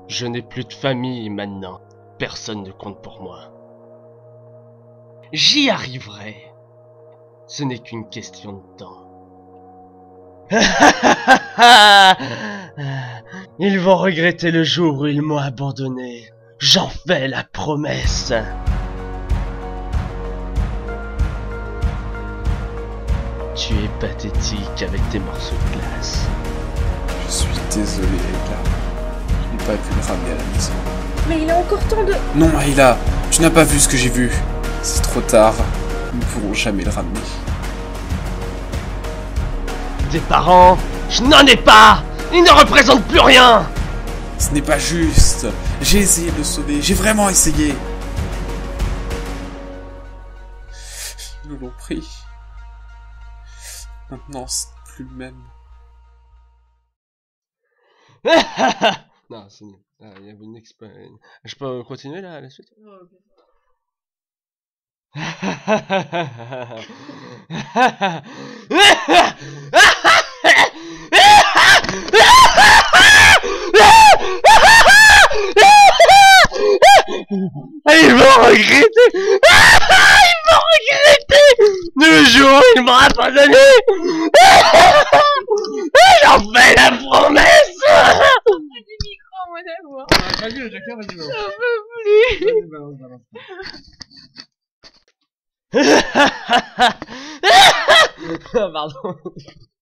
Je n'ai plus de famille maintenant. Personne ne compte pour moi. J'y arriverai. Ce n'est qu'une question de temps. Ils vont regretter le jour où ils m'ont abandonné. J'en fais la promesse. Tu es pathétique avec tes morceaux de glace. Je suis désolé, Ayla. Je n'ai pas pu le ramener à la maison. Mais il a encore tant de... Non, Ayla, tu n'as pas vu ce que j'ai vu. C'est trop tard. Nous ne pourrons jamais le ramener. Des parents, je n'en ai pas. Ils ne représentent plus rien. Ce n'est pas juste. J'ai essayé de le sauver. J'ai vraiment essayé. Ils nous l'ont pris. Maintenant, c'est plus le même. Non, c'est nul. Ah, il y avait une Je peux continuer là, à la suite? Ils vont regretter. Ils vont regretter le jour où ils m'ont abandonné. J'en fais la promesse. Du micro, moi d'amour. Vas-y, le Joker, vas-y, balance. J'en peux plus. Vas-y, balance. Pardon.